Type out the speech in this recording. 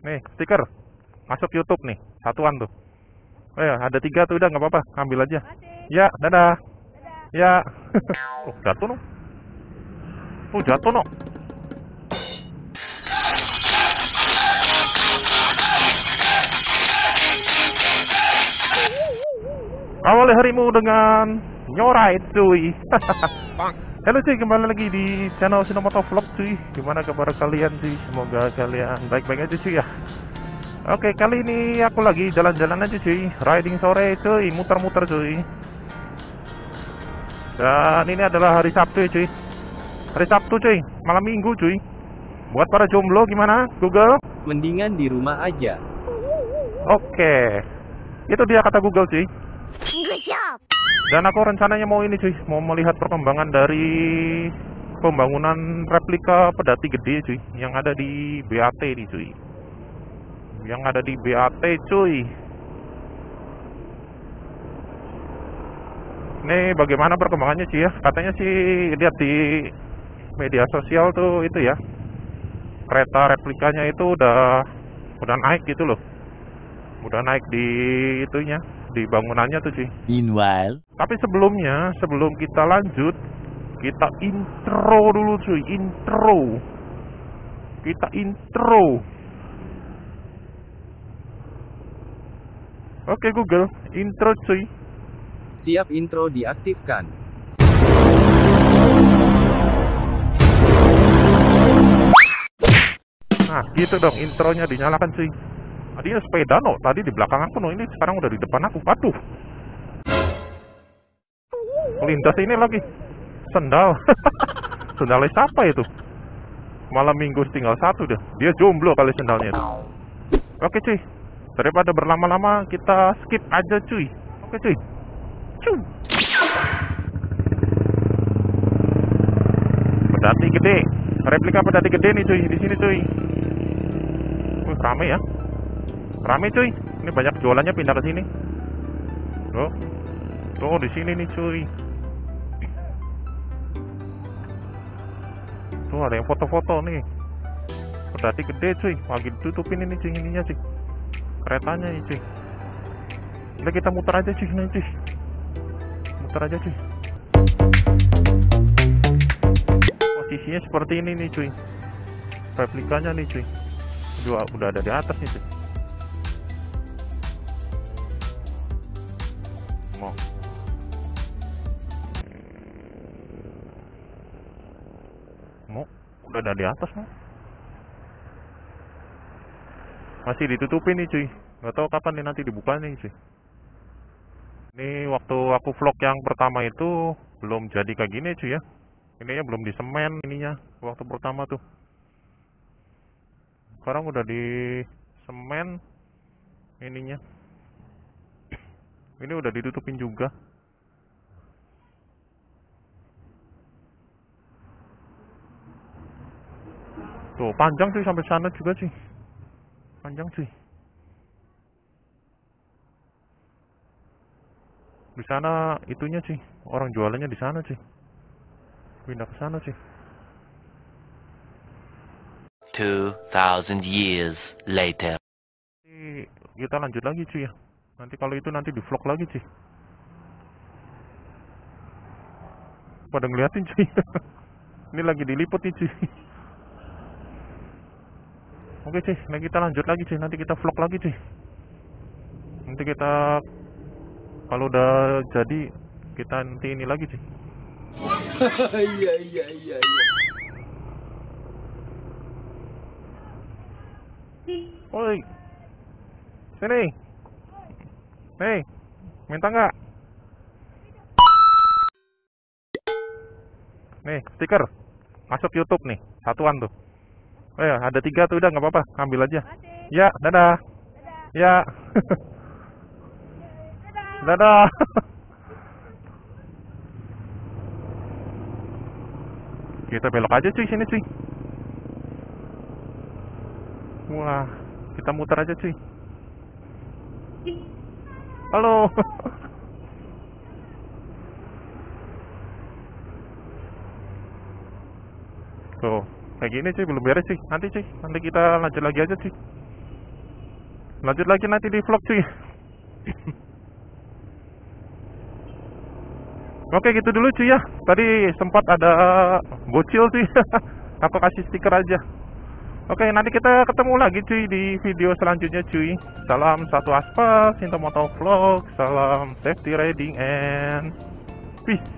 Nih, stiker. Masuk YouTube nih. Satuan tuh. Oh ya, ada 3 tuh, udah nggak apa-apa. Ambil aja. Ya, dadah. Ya. Oh, jatuh no. Oh, jatuh no. Awali harimu dengan nyorai cuy. Halo cuy, kembali lagi di channel Sinomoto Vlog cuy. Gimana kabar kalian cuy? Semoga kalian baik-baik aja cuy ya. Oke, kali ini aku lagi jalan-jalan aja cuy. Riding sore cuy, muter-muter cuy. Dan ini adalah hari Sabtu ya cuy. Hari Sabtu cuy, malam minggu cuy. Buat para jomblo gimana? Google? Mendingan di rumah aja. Oke. Itu dia kata Google cuy. Good job. Dan aku rencananya mau ini cuy, mau melihat perkembangan dari pembangunan replika pedati gede cuy, yang ada di BAT nih cuy. Yang ada di BAT cuy. Ini bagaimana perkembangannya cuy ya? Katanya sih lihat di media sosial tuh itu ya, kereta replikanya itu udah naik gitu loh. Udah naik di itunya, di bangunannya tuh cuy. Meanwhile, Tapi sebelumnya, sebelum kita lanjut, kita intro dulu cuy, intro. Kita intro. Oke Google, intro cuy. siap intro diaktifkan. Nah, gitu dong intronya dinyalakan cuy. Tadinya sepeda no, tadi di belakang aku no, ini sekarang udah di depan aku. Waduh. Melintas ini lagi. Sendal. Sendalnya siapa itu? Malam minggu tinggal 1 deh. Dia jomblo kali sendalnya itu. Oke cuy. Daripada berlama-lama kita skip aja cuy. Oke cuy. Cuy. Pedati gede. Replika pedati gede nih cuy, di sini cuy. Wih, rame ya. Rame cuy. Ini banyak jualannya pindah ke sini. Tuh. Tuh di sini nih cuy. Tuh ada yang foto-foto nih. Pedati gede cuy. Lagi ditutupin ini cuy, ininya cuy. Keretanya nih cuy. Udah kita muter aja cuy, nih cuy. Muter aja cuy. Posisinya seperti ini nih cuy. Replikanya nih cuy. Udah ada di atas nih cuy. Udah ada di atas mau. Masih ditutupin nih cuy. Gak tahu kapan nih nanti dibuka nih cuy. Ini waktu aku vlog yang pertama itu belum jadi kayak gini cuy ya. Ininya belum disemen ininya waktu pertama tuh. Sekarang udah di semen ininya. Ini udah ditutupin juga. Tuh panjang cuy sampai sana juga cuy. Panjang cuy. Di sana itunya cuy. Orang jualannya di sana cuy. Pindah ke sana cuy. 2000 years later. Kita lanjut lagi cuy ya. Nanti kalau itu nanti di vlog lagi cuy. Pada ngeliatin cuy. Ini lagi diliput nih cuy. Oke cuy, nah kita lanjut lagi cuy. Nanti kita vlog lagi cuy. Nanti kita kalau udah jadi kita nanti ini lagi cuy. Iya. Woi, sini. Hei, minta nggak? Nih, stiker. Masuk YouTube nih, satuan tuh. Oh ya, ada 3 tuh, udah nggak apa-apa. Ambil aja. Ya, dadah. Ya. Dadah. Kita belok aja cuy sini cuy. Wah, kita muter aja cuy. Halo. Tuh, kayak gini cuy, belum beres cuy. Nanti cuy, nanti kita lanjut lagi aja cuy. Lanjut lagi nanti di vlog cuy. Oke gitu dulu cuy ya. Tadi sempat ada bocil cuy. Aku kasih stiker aja. Oke, nanti kita ketemu lagi cuy di video selanjutnya cuy. Salam satu aspal, Sinto Motovlog, salam safety riding and peace.